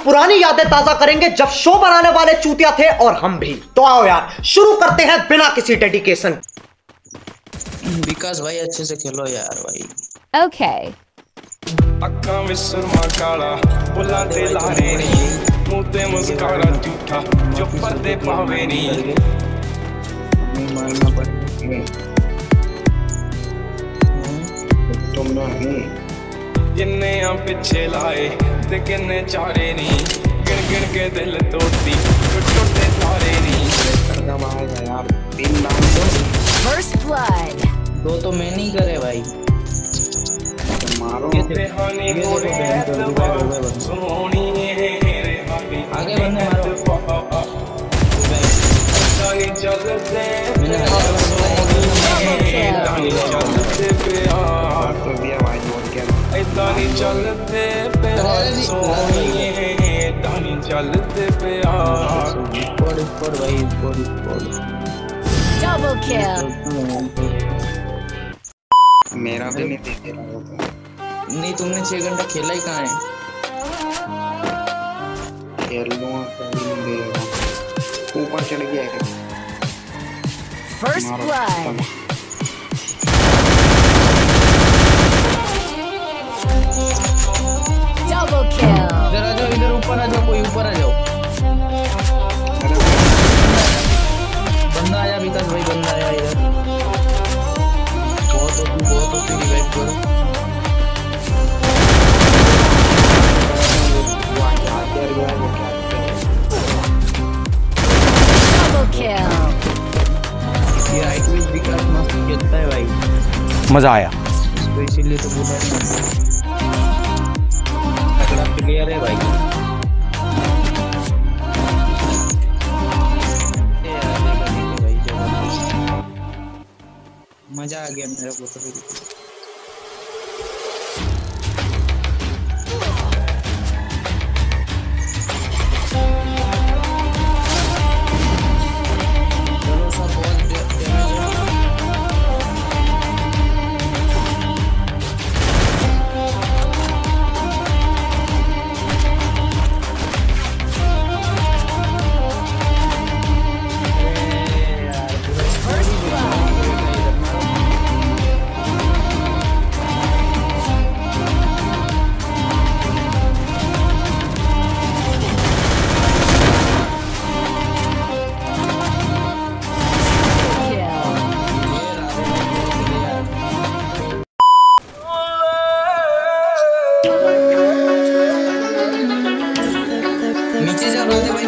पुरानी यादें ताजा करेंगे जब शो बनाने वाले चूतिया थे और हम भी। तो आओ यार शुरू करते हैं बिना किसी डेडिकेशन। विकास भाई अच्छे से खेलो यार भाई। ओके। अक्का में सुरमा काला बुलाते लारे नी मुंह ते मुस्कारा झूठा जो पर्दे पावे नी मारना पड़ेगा तुम ना ही किन्ने आ पीछे लाए ते किन्ने चारे नी गिन गिन के दिल तोड़ती टूटे तारे नी करना मारेगा यार। 3 नाम तो फर्स्ट ब्लड। 2 तो मैं नहीं करे भाई। मारो रेहानी मोरे सोनी रेहानी आगे बंदे मारो। दानी चलते मैंने दानी चलते प्यार तो दिया भाई और क्या दानी चलते प्यार सोनी दानी चलते प्यार ऊपर भाई ऊपर डबल किल। मेरा भी नहीं देख रहा होता। नहीं तुमने 6 घंटा खेला ही कहाँ है? खेल लूँगा ऊपर चढ़ गया है। First blood. Double kill. इधर आ जाओ, इधर ऊपर आ जाओ, कोई ऊपर आ जाओ। बंदा आया विकास भाई, बंदा आया इधर। बहुत होती रिवाइव करो। मजा आया तो इसीलिए तो बोला तगड़ा प्लेयर है भाई। मजा आ गया मेरे को तो। नीचे जा रहे